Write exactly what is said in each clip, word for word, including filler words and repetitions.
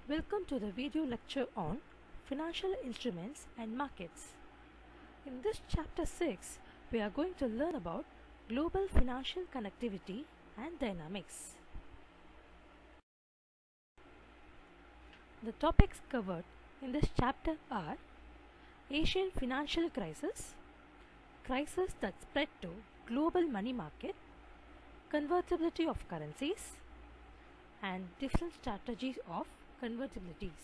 Welcome to the video lecture on Financial Instruments and Markets. In this chapter six, we are going to learn about global financial connectivity and dynamics. The topics covered in this chapter are Asian financial crisis, crisis that spread to global money market, convertibility of currencies, and different strategies of convertibilities.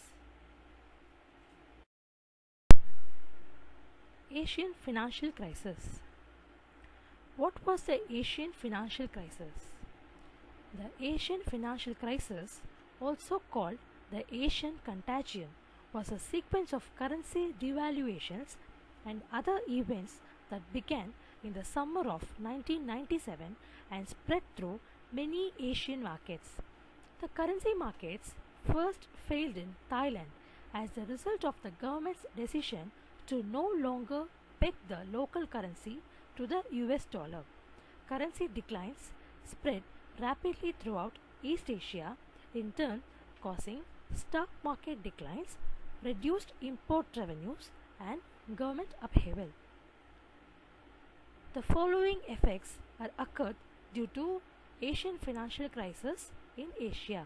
Asian financial crisis. What was the Asian financial crisis? The Asian financial crisis, also called the Asian contagion, was a sequence of currency devaluations and other events that began in the summer of nineteen ninety-seven and spread through many Asian markets. The currency markets first failed in Thailand as a result of the government's decision to no longer peg the local currency to the U S dollar. Currency declines spread rapidly throughout East Asia, in turn causing stock market declines, reduced import revenues, and government upheaval. The following effects are occurred due to Asian financial crisis in Asia.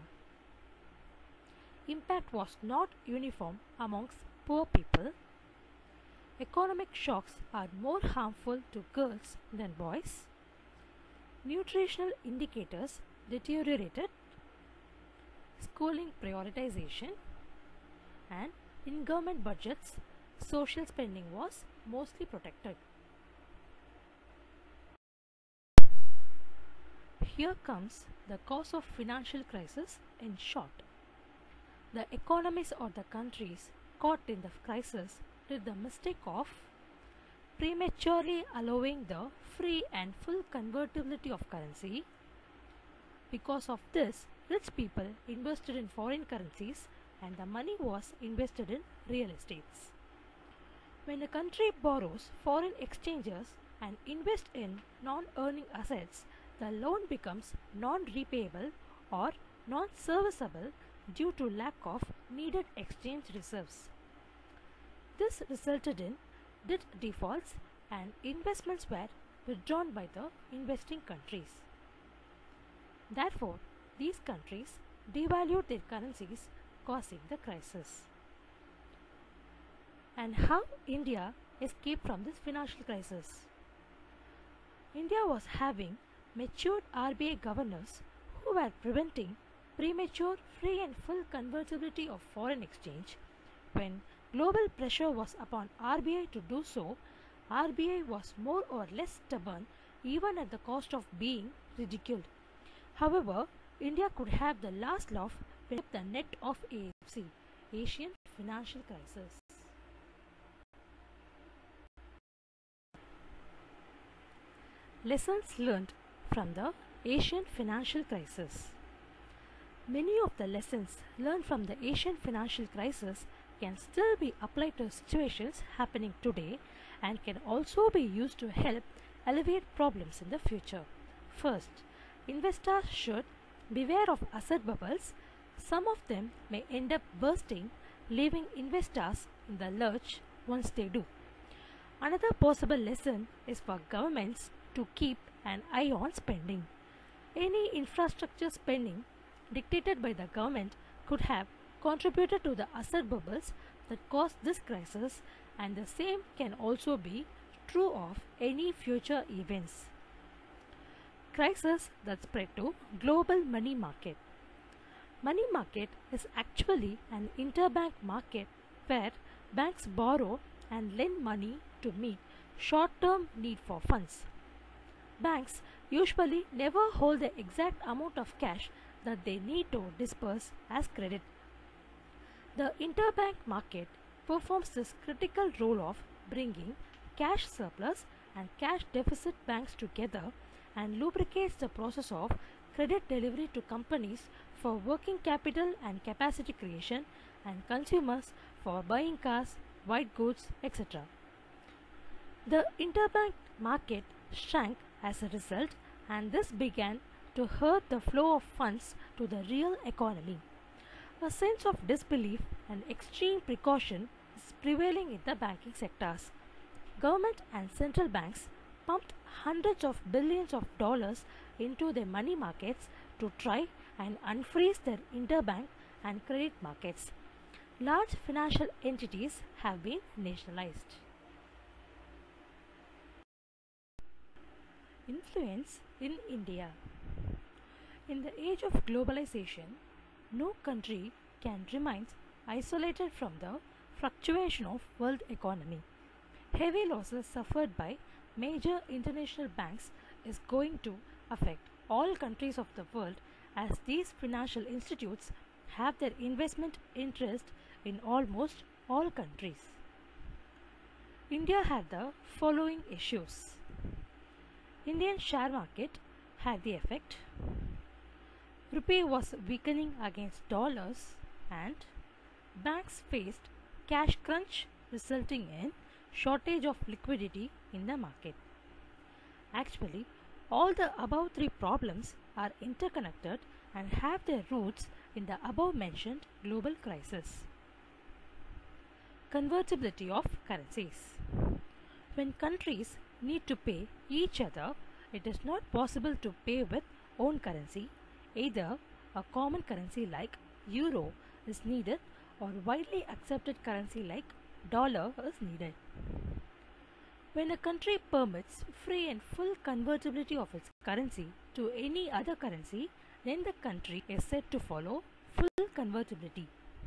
Impact was not uniform amongst poor people. Economic shocks are more harmful to girls than boys. Nutritional indicators deteriorated. Schooling prioritization, and in government budgets, social spending was mostly protected. Here comes the cause of financial crisis in short. The economies or the countries caught in the crisis did the mistake of prematurely allowing the free and full convertibility of currency. Because of this, rich people invested in foreign currencies and the money was invested in real estates. When a country borrows foreign exchanges and invests in non-earning assets, the loan becomes non-repayable or non-serviceable due to lack of needed exchange reserves. This resulted in debt defaults and investments were withdrawn by the investing countries. Therefore, these countries devalued their currencies, causing the crisis. And how India escaped from this financial crisis? India was having matured R B I governors who were preventing premature free and full convertibility of foreign exchange. When global pressure was upon R B I to do so, R B I was more or less stubborn, even at the cost of being ridiculed. However, India could have the last laugh when the net of A F C, Asian financial crisis. Lessons learned from the Asian financial crisis. Many of the lessons learned from the Asian financial crisis can still be applied to situations happening today and can also be used to help alleviate problems in the future. First, investors should beware of asset bubbles. Some of them may end up bursting, leaving investors in the lurch once they do. Another possible lesson is for governments to keep an eye on spending. Any infrastructure spending dictated by the government could have contributed to the asset bubbles that caused this crisis, and the same can also be true of any future events. Crisis that spread to global money market. Money market is actually an interbank market where banks borrow and lend money to meet short-term need for funds. Banks usually never hold the exact amount of cash that they need to disperse as credit. The interbank market performs this critical role of bringing cash surplus and cash deficit banks together and lubricates the process of credit delivery to companies for working capital and capacity creation and consumers for buying cars, white goods, et cetera. The interbank market shrank as a result, and this began to hurt the flow of funds to the real economy. A sense of disbelief and extreme precaution is prevailing in the banking sectors. Government and central banks pumped hundreds of billions of dollars into their money markets to try and unfreeze their interbank and credit markets. Large financial entities have been nationalized. Influence in India. In the age of globalization, no country can remain isolated from the fluctuation of world economy. Heavy losses suffered by major international banks is going to affect all countries of the world, as these financial institutes have their investment interest in almost all countries. India had the following issues. Indian share market had the effect. Rupee was weakening against dollars, and banks faced cash crunch, resulting in shortage of liquidity in the market. Actually, all the above three problems are interconnected and have their roots in the above mentioned global crisis. Convertibility of currencies. When countries need to pay each other, it is not possible to pay with own currency. Either a common currency like euro is needed, or widely accepted currency like dollar is needed. When a country permits free and full convertibility of its currency to any other currency, then the country is said to follow full convertibility.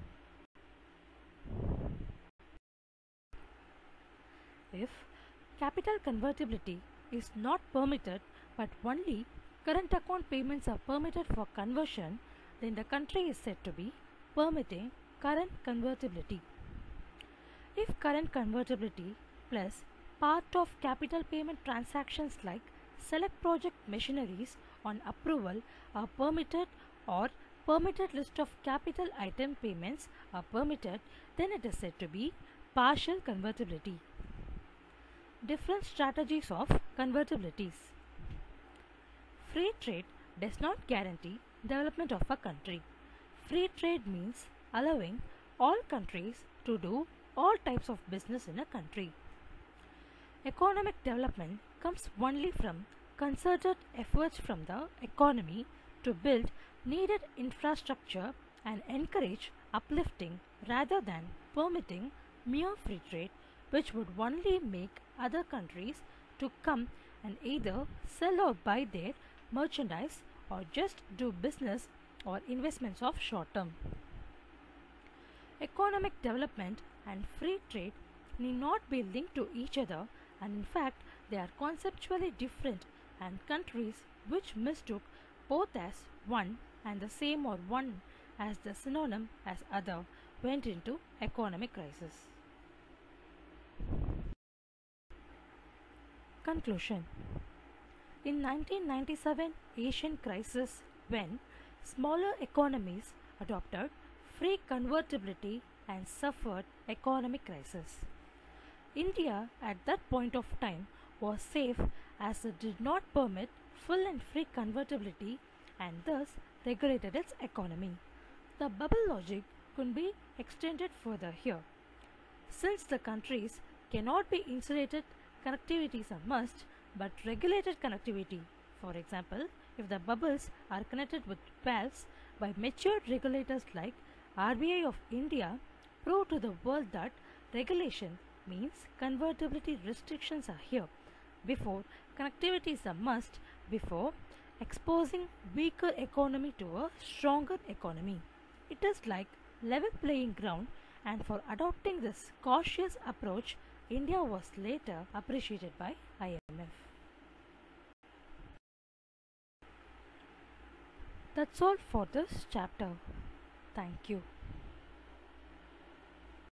If capital convertibility is not permitted, but only current account payments are permitted for conversion, then the country is said to be permitting current convertibility. If current convertibility plus part of capital payment transactions like select project machineries on approval are permitted, or permitted list of capital item payments are permitted, then it is said to be partial convertibility. Different strategies of convertibilities. Free trade does not guarantee development of a country. Free trade means allowing all countries to do all types of business in a country. Economic development comes only from concerted efforts from the economy to build needed infrastructure and encourage uplifting, rather than permitting mere free trade, which would only make other countries to come and either sell or buy their merchandise, or just do business or investments of short term. Economic development and free trade need not be linked to each other, and in fact they are conceptually different, and countries which mistook both as one and the same, or one as the synonym as other, went into economic crisis. Conclusion. In nineteen ninety-seven Asian crisis, when smaller economies adopted free convertibility and suffered economic crisis, India at that point of time was safe, as it did not permit full and free convertibility and thus regulated its economy. The bubble logic could be extended further here. Since the countries cannot be insulated, connectivity is a must, but regulated connectivity. For example, if the bubbles are connected with valves by matured regulators like R B I of India, prove to the world that regulation means convertibility restrictions are here. Before, connectivity is a must before exposing weaker economy to a stronger economy. It is like level playing ground, and for adopting this cautious approach, India was later appreciated by I M F. That's all for this chapter. Thank you.